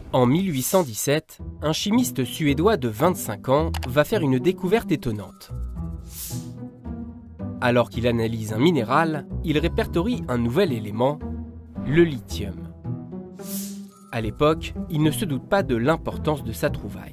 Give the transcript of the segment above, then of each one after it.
En 1817, un chimiste suédois de 25 ans va faire une découverte étonnante. Alors qu'il analyse un minéral, il répertorie un nouvel élément, le lithium. À l'époque, il ne se doute pas de l'importance de sa trouvaille.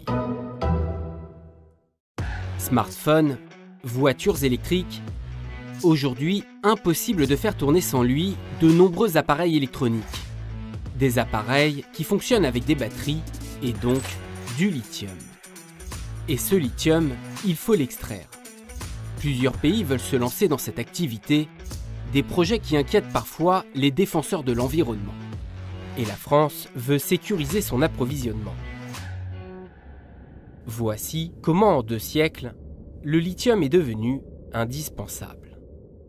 Smartphones, voitures électriques. Aujourd'hui, impossible de faire tourner sans lui de nombreux appareils électroniques. Des appareils qui fonctionnent avec des batteries et donc du lithium. Et ce lithium, il faut l'extraire. Plusieurs pays veulent se lancer dans cette activité, des projets qui inquiètent parfois les défenseurs de l'environnement. Et la France veut sécuriser son approvisionnement. Voici comment en 2 siècles, le lithium est devenu indispensable.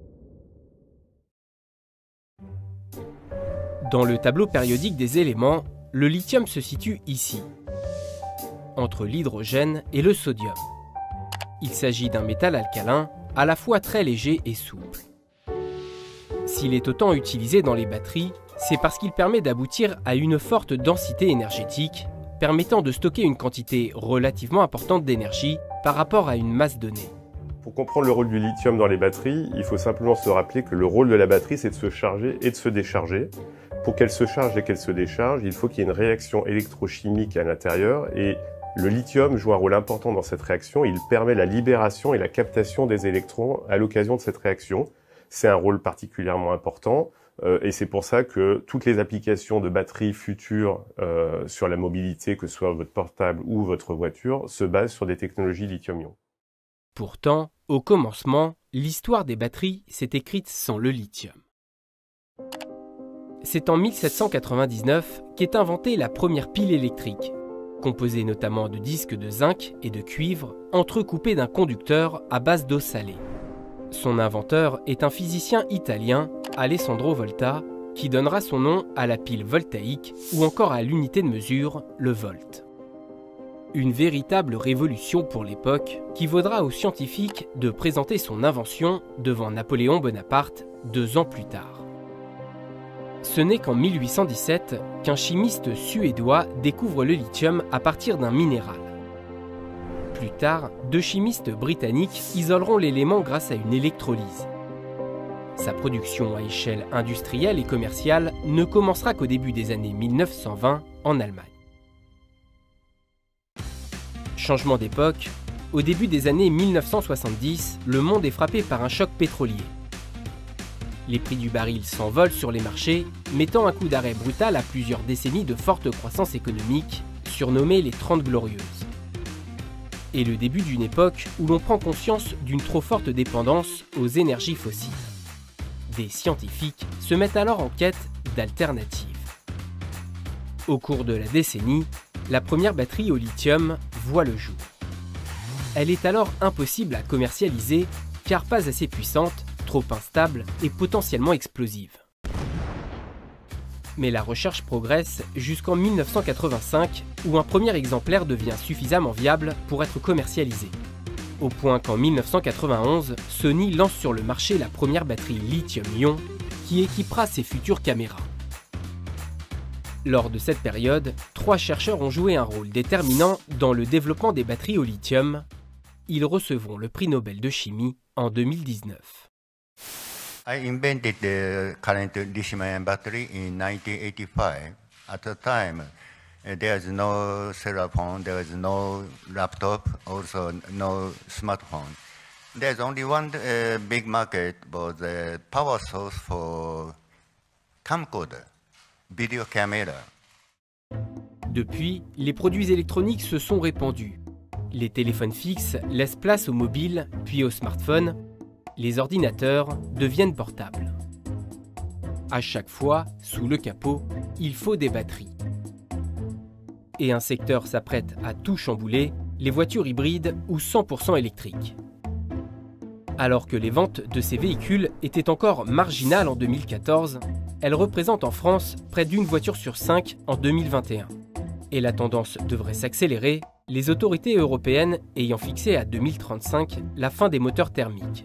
Dans le tableau périodique des éléments, le lithium se situe ici, entre l'hydrogène et le sodium. Il s'agit d'un métal alcalin, à la fois très léger et souple. S'il est autant utilisé dans les batteries, c'est parce qu'il permet d'aboutir à une forte densité énergétique, permettant de stocker une quantité relativement importante d'énergie par rapport à une masse donnée. Pour comprendre le rôle du lithium dans les batteries, il faut simplement se rappeler que le rôle de la batterie, c'est de se charger et de se décharger. Pour qu'elle se charge et qu'elle se décharge, il faut qu'il y ait une réaction électrochimique à l'intérieur et le lithium joue un rôle important dans cette réaction. Il permet la libération et la captation des électrons à l'occasion de cette réaction. C'est un rôle particulièrement important et c'est pour ça que toutes les applications de batteries futures sur la mobilité, que ce soit votre portable ou votre voiture, se basent sur des technologies lithium-ion. Pourtant, au commencement, l'histoire des batteries s'est écrite sans le lithium. C'est en 1799 qu'est inventée la première pile électrique, composée notamment de disques de zinc et de cuivre entrecoupés d'un conducteur à base d'eau salée. Son inventeur est un physicien italien, Alessandro Volta, qui donnera son nom à la pile voltaïque ou encore à l'unité de mesure, le volt. Une véritable révolution pour l'époque qui vaudra aux scientifiques de présenter son invention devant Napoléon Bonaparte 2 ans plus tard. Ce n'est qu'en 1817 qu'un chimiste suédois découvre le lithium à partir d'un minéral. Plus tard, 2 chimistes britanniques isoleront l'élément grâce à une électrolyse. Sa production à échelle industrielle et commerciale ne commencera qu'au début des années 1920 en Allemagne. Changement d'époque, au début des années 1970, le monde est frappé par un choc pétrolier. Les prix du baril s'envolent sur les marchés, mettant un coup d'arrêt brutal à plusieurs décennies de forte croissance économique, surnommée les 30 Glorieuses. Et le début d'une époque où l'on prend conscience d'une trop forte dépendance aux énergies fossiles. Des scientifiques se mettent alors en quête d'alternatives. Au cours de la décennie, la première batterie au lithium voit le jour. Elle est alors impossible à commercialiser car pas assez puissante, trop instable et potentiellement explosive. Mais la recherche progresse jusqu'en 1985 où un premier exemplaire devient suffisamment viable pour être commercialisé. Au point qu'en 1991, Sony lance sur le marché la première batterie lithium-ion qui équipera ses futures caméras. Lors de cette période, 3 chercheurs ont joué un rôle déterminant dans le développement des batteries au lithium. Ils recevront le prix Nobel de chimie en 2019. I invented the current lithium-ion battery in 1985. At the time, there is no cell phone, there is no laptop, also no smartphone. There's only one big market for the power source for camcorder, video camera. Depuis, les produits électroniques se sont répandus. Les téléphones fixes laissent place aux mobiles, puis aux smartphones. Les ordinateurs deviennent portables. À chaque fois, sous le capot, il faut des batteries. Et un secteur s'apprête à tout chambouler, les voitures hybrides ou 100% électriques. Alors que les ventes de ces véhicules étaient encore marginales en 2014, elles représentent en France près d'1 voiture sur 5 en 2021. Et la tendance devrait s'accélérer, les autorités européennes ayant fixé à 2035 la fin des moteurs thermiques.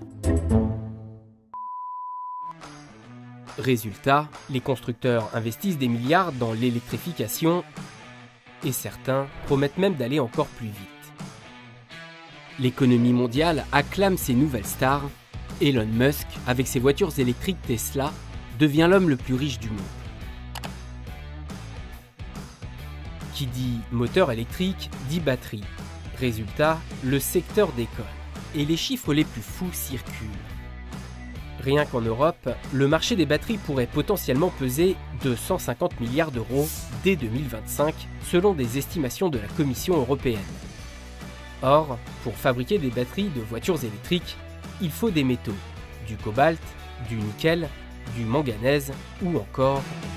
Résultat, les constructeurs investissent des milliards dans l'électrification, et certains promettent même d'aller encore plus vite. L'économie mondiale acclame ses nouvelles stars. Elon Musk, avec ses voitures électriques Tesla, devient l'homme le plus riche du monde. Qui dit moteur électrique dit batterie. Résultat, le secteur décolle et les chiffres les plus fous circulent. Rien qu'en Europe, le marché des batteries pourrait potentiellement peser 250 milliards d'euros dès 2025, selon des estimations de la Commission européenne. Or, pour fabriquer des batteries de voitures électriques, il faut des métaux, du cobalt, du nickel, du manganèse ou encore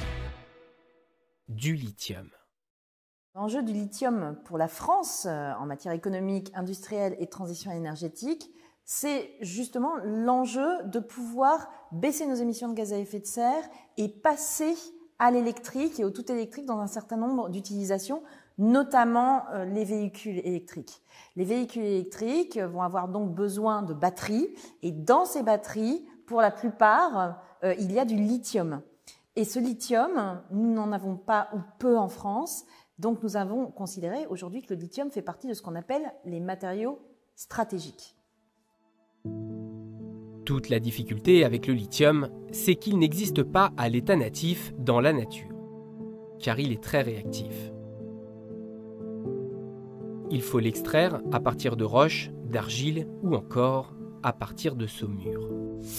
du lithium. L'enjeu du lithium pour la France en matière économique, industrielle et transition énergétique, c'est justement l'enjeu de pouvoir baisser nos émissions de gaz à effet de serre et passer à l'électrique et au tout électrique dans un certain nombre d'utilisations, notamment les véhicules électriques. Les véhicules électriques vont avoir donc besoin de batteries et dans ces batteries, pour la plupart, il y a du lithium. Et ce lithium, nous n'en avons pas ou peu en France, donc nous avons considéré aujourd'hui que le lithium fait partie de ce qu'on appelle les matériaux stratégiques. Toute la difficulté avec le lithium, c'est qu'il n'existe pas à l'état natif dans la nature, car il est très réactif. Il faut l'extraire à partir de roches, d'argile ou encore à partir de saumure.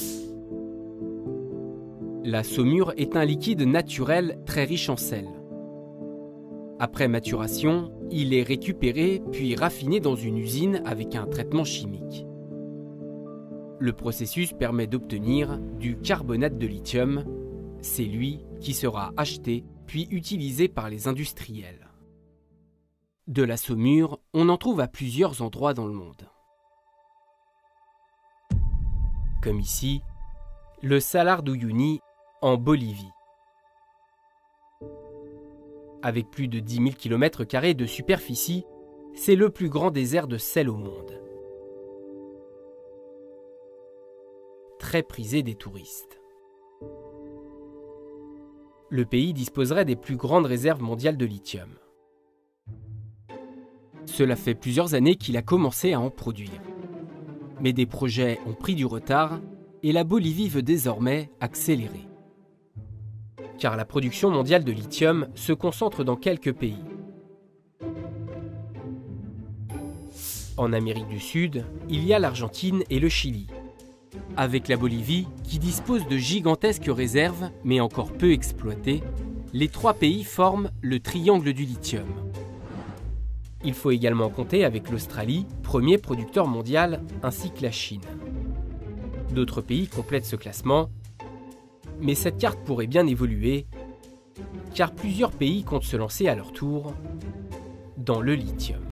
La saumure est un liquide naturel très riche en sel. Après maturation, il est récupéré puis raffiné dans une usine avec un traitement chimique. Le processus permet d'obtenir du carbonate de lithium. C'est lui qui sera acheté puis utilisé par les industriels. De la saumure, on en trouve à plusieurs endroits dans le monde. Comme ici, le Salar d'Uyuni en Bolivie. Avec plus de 10 000 km² de superficie, c'est le plus grand désert de sel au monde. Très prisé des touristes. Le pays disposerait des plus grandes réserves mondiales de lithium. Cela fait plusieurs années qu'il a commencé à en produire. Mais des projets ont pris du retard et la Bolivie veut désormais accélérer. Car la production mondiale de lithium se concentre dans quelques pays. En Amérique du Sud, il y a l'Argentine et le Chili, avec la Bolivie qui dispose de gigantesques réserves mais encore peu exploitées. Les trois pays forment le triangle du lithium. Il faut également compter avec l'Australie, premier producteur mondial, ainsi que la Chine. D'autres pays complètent ce classement, mais cette carte pourrait bien évoluer, car plusieurs pays comptent se lancer à leur tour dans le lithium.